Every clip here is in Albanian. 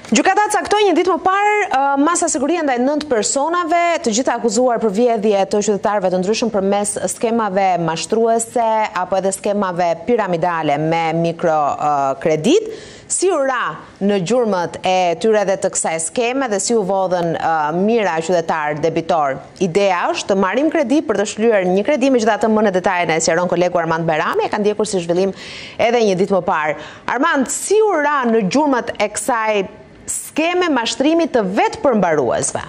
Gjykata caktoi një ditë më parë masa sigurie ndaj 9 personave, të gjitha akuzuar për vjedhje të qytetarëve të ndryshëm përmes skemave mashtruese apo edhe skemave piramidale me mikrokredit. Si u ra në gjurmët e tyre dhe të kësaj skeme dhe si u vodhën mira qytetar debitor. Ideja është të marrim kredi për të shlyer një kredi, megjithatë më në detajet e sqaron kolegu Armand Bajrami, e ka ndjekur si zhvillim edhe një ditë më parë. Armand, si u ra në gjurmët e kësaj skeme mashtrimi të vetë përmbaruesve?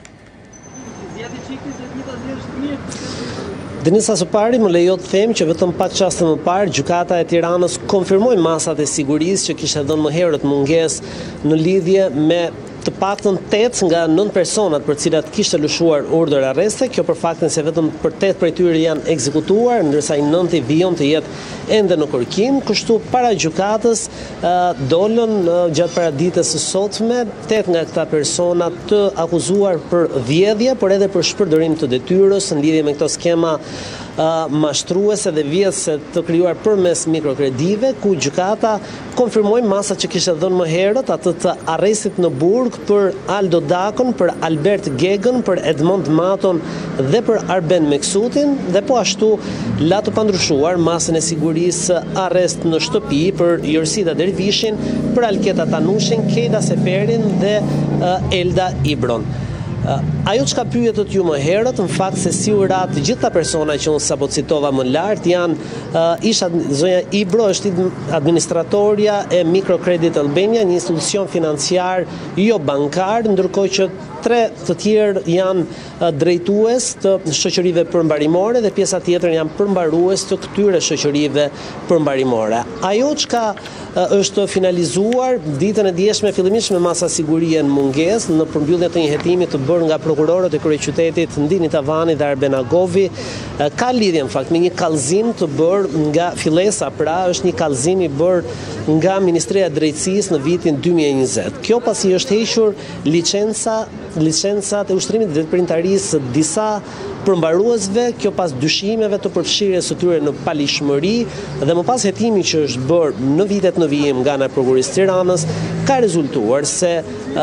Denisa, së pari më lejo të them që vetëm pak çaste më parë gjykata e Tiranës konfirmoi masat e sigurisë që kishte dhënë më herët mungesë në lidhje me të paktën 8 nga 9 personat për cilat kishte lëshuar urdhër arreste, kjo për faktin se vetëm për 8 prej tyre janë ekzekutuar, ndërsa i 9 vijon të jetë ende në kërkim. Kështu para gjykatës dolën gjatë paraditës së sotme 8 nga këta persona të akuzuar për vjedhje, por edhe për shpërdorim të detyrës në lidhje me këto skema mashtruese dhe vjedhse të krijuar përmes mikrokredive, ku gjykata konfirmoi masat që kishte dhënë më herët, atë të arrestit në Burg për Aldo Dakon, për Albert Gegën, për Edmond Maton dhe për Arben Meksutin, dhe po ashtu la të pandryshuar masën e sigurisë arrest në shtëpi për Jorsida Dervishin, për Alketa Tanushin, Keda Seferin dhe Elda Ibron. Ajo që ka pyetët ju më herët, në fakt se si u ra të gjitha persona që unë sapo citova më lartë janë zonja Ibro është administratorja e Microcredit Albania, një institucion financiar jo bankar, ndërkohë që 3 të tjerë janë drejtues të shoqërive përmbarimore dhe pjesa tjetër janë përmbarues të këtyre shoqërive përmbarimore. Ajo që ka është finalizuar ditën e dieshme fillimisht me masa sigurie në mungesë në përmbyllje të një hetimi të bërë nga prokurorët e kryeqytetit Ndini Tavani dhe Arben Agovi, ka lidhje në fakt me një kallëzim të bërë nga fillesa, pra është një kallëzim i bërë nga Ministria e Drejtësisë në vitin 2020. Kjo pasi është hequr licencat e ushtrimit dhe printarisë disa përmbaruesve, kjo pas dyshimeve të përfshirjes së tyre në palishmëri dhe më pas hetimi që është bërë në vitet në vijim nga ana e prokurisë Tiranës, ka rezultuar se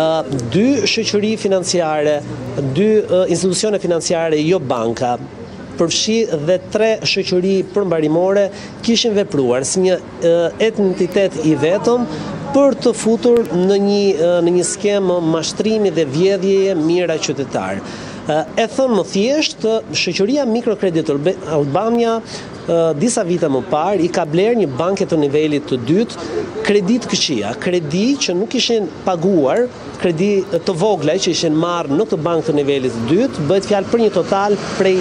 2 shoqëri financiare, 2 institucione financiare jo banka, përfshi dhe 3 shoqëri përmbarimore kishin vepruar si një entitet i vetëm për të futur në një skemë mashtrimi dhe vjedhjeje mira qytetar. E thënë më thjesht, shoqëria Microcredit Albania disa vite më parë i ka bler një banke të nivelit të dytë kredi të këqija, kredi që nuk ishin paguar, kredi të vogla që ishin marrë në të bankë të nivelit të dytë, bëhet fjalë për një total prej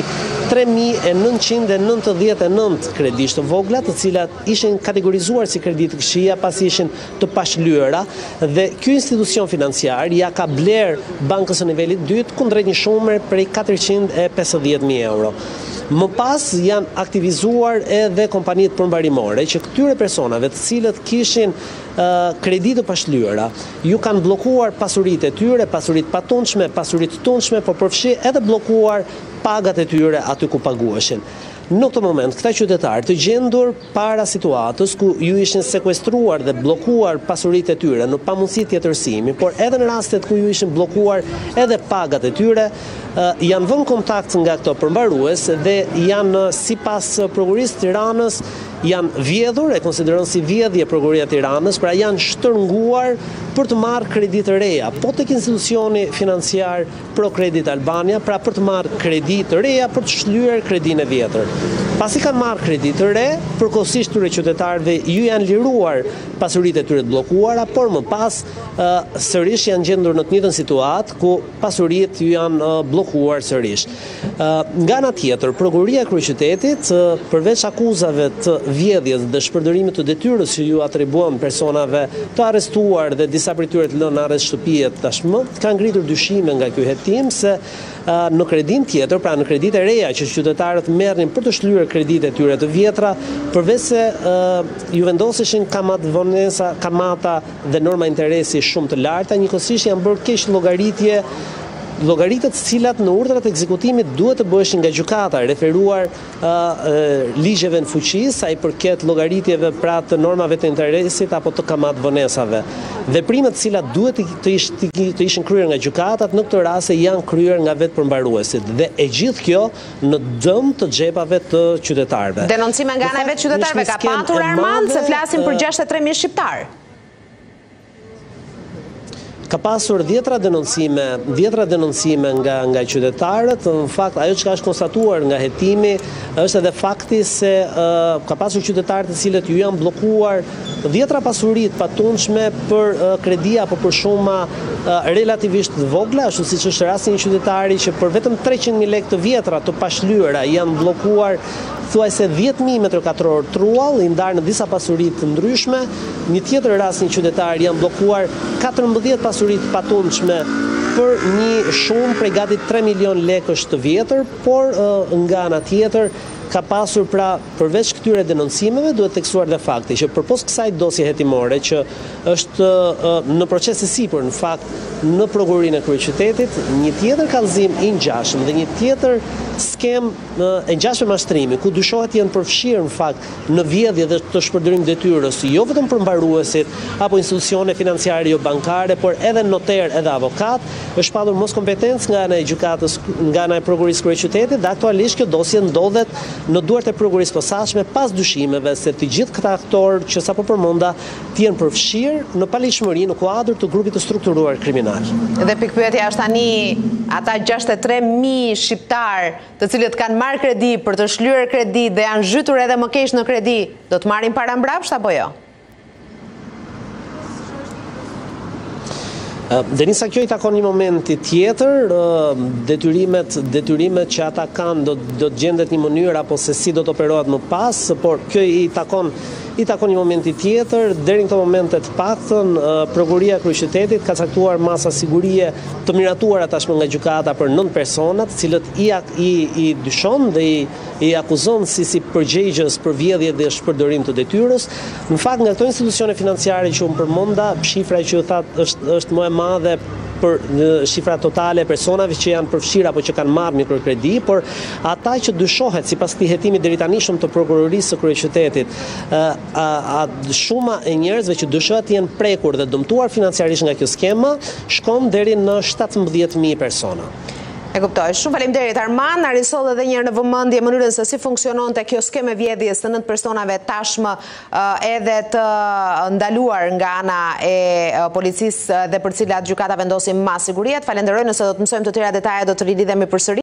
3.999 kredish të vogla, të cilat ishin kategorizuar si kredi të këqija pasi ishin të pashlyera, dhe ky institucion financiar ja ka bler bankës së nivelit dytë kundrejt një shume prej 450.000 euro. Më pas janë aktivizuar edhe kompanitë përmbarimore që këtyre personave të cilët kishin kredi të pashlyera, ju kanë bllokuar pasuritë e tyre, pasuritë patundshme, pasuritë tundshme, por përfshi edhe bllokuar pagat e tyre aty ku paguheshin. Në këtë moment, këta qytetarë të gjendur para situatës ku ju ishin sekuestruar dhe bllokuar pasuritë e tyre në pamundësi tjetërsimi, por edhe në rastet ku ju ishin bllokuar edhe pagat e tyre, janë vënë kontakt nga këto përmbarues dhe janë sipas prokurisë Tiranës janë vjedhur, e konsideron si vjedhje prokuria e Tiranës, pra janë shtrënguar për të marrë kredi të reja, po tek institucioni financiar Procredit Albania, pra për të marrë kredi të reja për të shlyer kredinë e vjetër. Pasi kanë marrë kredi të re, përkohësisht këtyre qytetarëve ju janë liruar pasuritë e tyre të bllokuara, por më pas sërish janë gjendur në të njëjtën situatë ku pasuritë ju janë bllokuar sërish. Nga ana tjetër, prokuria e kryeqytetit përveç akuzave të vjedhjes dhe shpërdorimit të detyrës që ju atribuon personave të arrestuar dhe disa prej tyre të lënë në arrest shtëpie tashmë, kanë ngritur dyshime nga ky hetim se në kredin tjetër, pra në kredit e reja që qytetarët merrnin për të shlyer kredit e tyre të vjetra, përveç se ju vendoseshin kamata dhe norma interesi shumë të larta, njëkohësisht janë bërë keq llogaritje llogaritet cilat në urdhrat e ekzekutimit duhet të bëheshin nga gjykata, referuar ligjeve në fuqi, sa i përket llogaritjeve pra të normave të interesit apo të kamat vonesave. Veprimet të cilat duhet të ishin kryer nga gjykatat në këtë rast janë kryer nga vetë përmbaruesit dhe e gjithë kjo në dëm të xhepave të qytetarëve. Denoncime nga ana e vetë qytetarëve ka patur Armand se flasim për 63.000 shqiptar. Ka pasur dhjetra denoncime nga qytetarët. Në fakt, ajo që ka është konstatuar nga hetimi është edhe fakti se ka pasur qytetarët të cilët ju janë blokuar dhjetra pasurit patundshme për kredia apo për shuma relativisht vogla, ashtu siç është rasti një qytetari që për vetëm 300.000 lekë të vjetra të pashlyera janë blokuar thuajse 10.000 m2 truall, i ndarë në disa pasuri të ndryshme. Një tjetër rast një qytetar janë blokuar 14 pasuri të patundshme për një shumë prej gati 3 milion lekësh të vjetër, por nga ana tjetër ka pasur pra përveç këtyre denoncimeve duhet theksuar dhe fakti që përpos kësaj dosje hetimore që është në proces të sipër në fakt në Prokurorinë e Kryeqytetit, një tjetër kallëzim i ngjashëm dhe një tjetër skem e ngjashme mashtrimi ku dyshohet janë përfshirë në fakt në vjedhje dhe të shpërdorim detyrës jo vetëm përmbaruesit apo institucione financiare jo bankare, por edhe noter edhe avokat, është padur mos kompetencë nga ana e gjykatës, nga ana e Prokurorisë së Kryeqytetit dhe aktualisht kjo dosje ndodhet në duart e prokurorisë posaçme pas dyshimeve se të gjithë këta aktorë që sapo përmenda të jenë përfshirë në paligjshmëri në kuadër të grupit të strukturuar kriminal. Dhe pikpyetja është tani ata 63.000 shqiptar të cilët kanë marrë kredi për të shlyer kredi dhe janë zhytur edhe më keq në kredi, do të marrin para mbrapsht apo jo? Denisa, kjo i takon një momenti tjetër, detyrimet që ata kanë do të gjendet një mënyrë apo se si do të operohet më pas, por kjo i takon një momenti tjetër. Deri në këto momente të paktën, Prokuroria e Kryeqytetit ka caktuar masa sigurie të miratuara tashmë nga gjykata për 9 persona, të cilët i dyshon dhe i akuzon si përgjegjës për vjedhje dhe shpërdorim të detyrës. Në fakt, nga këto institucione financiare që unë përmenda, shifra që u thatë është më e madhe për shifra totale e personave që janë përfshirë apo që kanë marrë mikrokredi, por ata që dyshohet sipas këtij hetimi deri tani shumë të Prokurorisë së Kryeqytetit, shuma e njerëzve që dyshohet janë prekur dhe dëmtuar financiarisht nga kjo skema shkon deri në 17.000 persona. E kuptoj. Shumë faleminderit Armand, na risoll edhe një herë në vëmendje mënyrën se si funksiononte kjo skemë vjedhjes të 9 personave tashmë edhe të ndaluar nga ana e policisë dhe për cilat gjykata vendosi mas sigurie. Falenderoj, nëse do të mësojmë të tjera detaje do të rilidhemi përsëri.